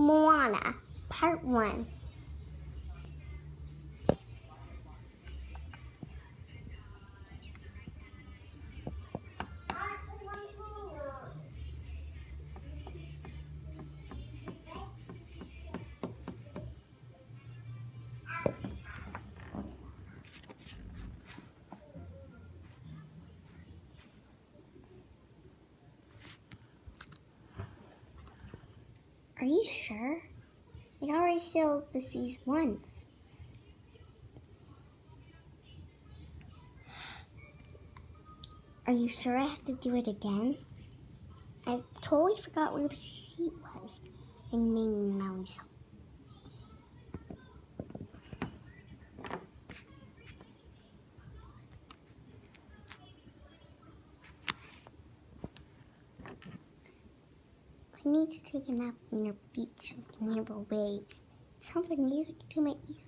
Moana, Part 1. Are you sure? I already sailed the seas once. Are you sure I have to do it again? I totally forgot where the sheet was in Minnie Mouse's house. I need to take a nap near a beach near the waves. It sounds like music to my ears.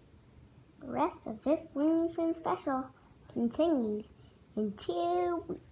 The rest of this Blooming Friends special continues in 2 weeks.